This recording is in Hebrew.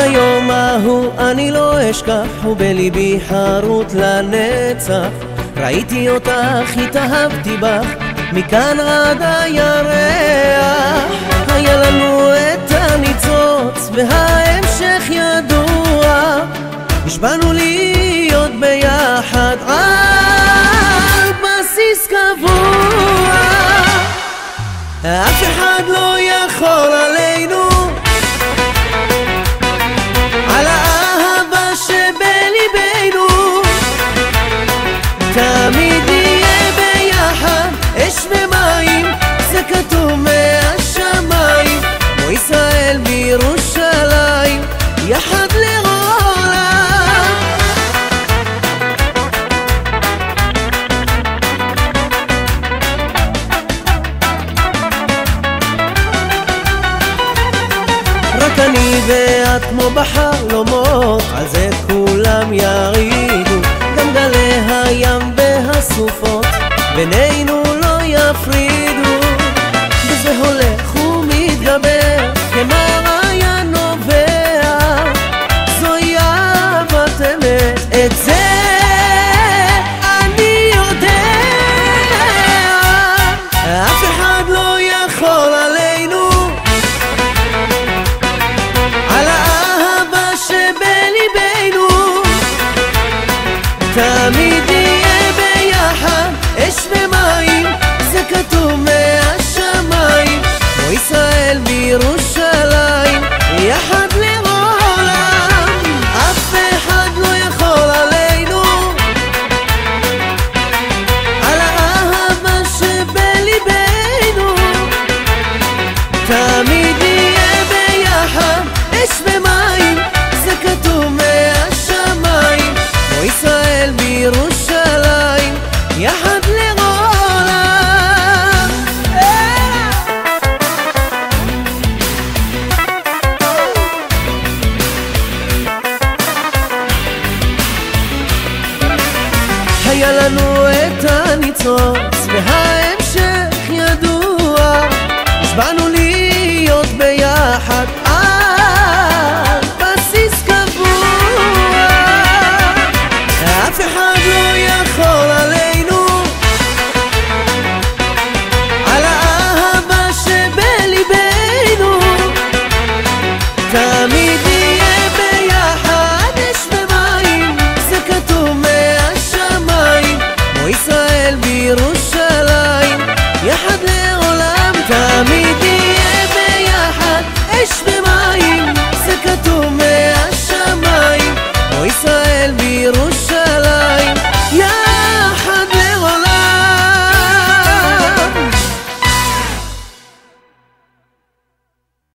היום ההוא אני לא אשכח, ובליבי חרוט לנצח. ראיתי אותך, התאהבתי בך, מכאן עד הירח. היה לנו את הניצוץ וההמשך ידוע, נשבענו להיות ביחד על בסיס קבוע. אף אחד לא יכול עלינו, על האהבה שבליבנו. תמיד נהיה ביחד, אש ומים, זה כתוב מהשמיים, כמו ישראל בירושלים, יחד לעולם. רק אני ואת כמו בחלומות, על זה כולם ירידו. גם גלי הים והסופות בינינו לא יפרידו. וזה הולך ומתגבר כמעיין נובע, זוהי אהבת אמת, את זה אני יודע. אף אחד לא יכול עלינו, על האהבה שבליבנו. תמיד נהיה ביחד, אש ומים, זה כתוב מהשמיים, כמו ישראל בירושלים, יחד לעולם. אף אחד לא יכול עלינו, על האהבה שבליבנו. תמיד נהיה ביחד, אש ומים, זה כתוב מהשמיים, כמו ישראל בירושלים, יחד לעולם. היה לנו את הניצוץ וההמשך ידוע, נשבענו להיות ביחד על בסיס קבוע. אף אחד לא יכול עלינו, על האהבה שבליבנו. תמיד